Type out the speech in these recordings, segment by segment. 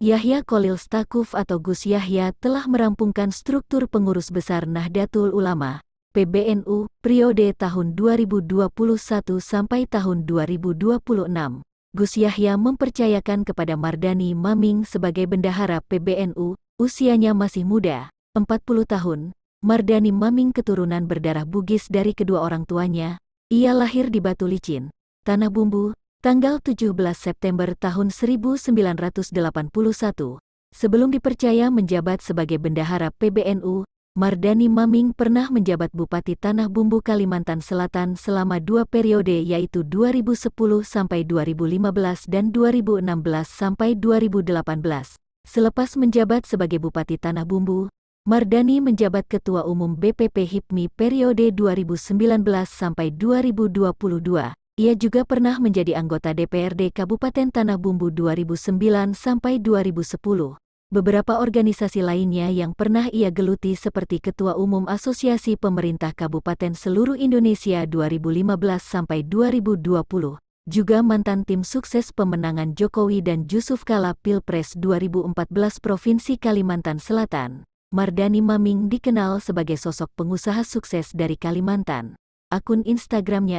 Yahya Kholil Stakuf atau Gus Yahya telah merampungkan struktur pengurus besar Nahdlatul Ulama, PBNU, periode tahun 2021 sampai tahun 2026. Gus Yahya mempercayakan kepada Mardani Maming sebagai bendahara PBNU, usianya masih muda, 40 tahun. Mardani Maming keturunan berdarah Bugis dari kedua orang tuanya. Ia lahir di Batu Licin, Tanah Bumbu, tanggal 17 September tahun 1981. Sebelum dipercaya menjabat sebagai bendahara PBNU, Mardani Maming pernah menjabat Bupati Tanah Bumbu Kalimantan Selatan selama 2 periode yaitu 2010 sampai 2015 dan 2016 sampai 2018. Selepas menjabat sebagai Bupati Tanah Bumbu, Mardani menjabat Ketua Umum BPP HIPMI periode 2019 sampai 2022. Ia juga pernah menjadi anggota DPRD Kabupaten Tanah Bumbu 2009 sampai 2010. Beberapa organisasi lainnya yang pernah ia geluti seperti Ketua Umum Asosiasi Pemerintah Kabupaten Seluruh Indonesia 2015 sampai 2020. Juga mantan tim sukses pemenangan Jokowi dan Yusuf Kala Pilpres 2014 Provinsi Kalimantan Selatan. Mardani Maming dikenal sebagai sosok pengusaha sukses dari Kalimantan. Akun Instagramnya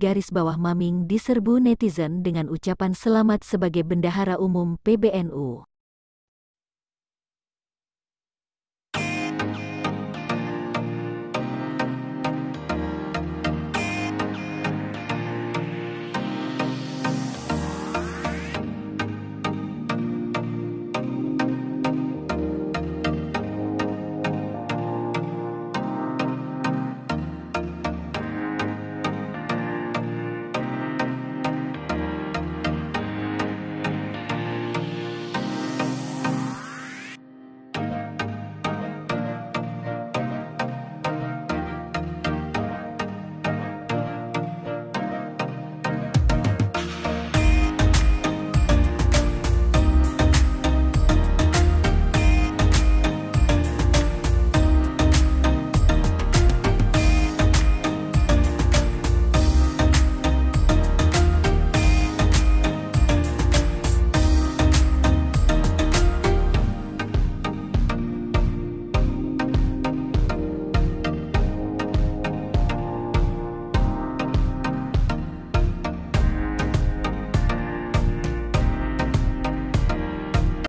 @mardani_maming diserbu netizen dengan ucapan selamat sebagai bendahara umum PBNU.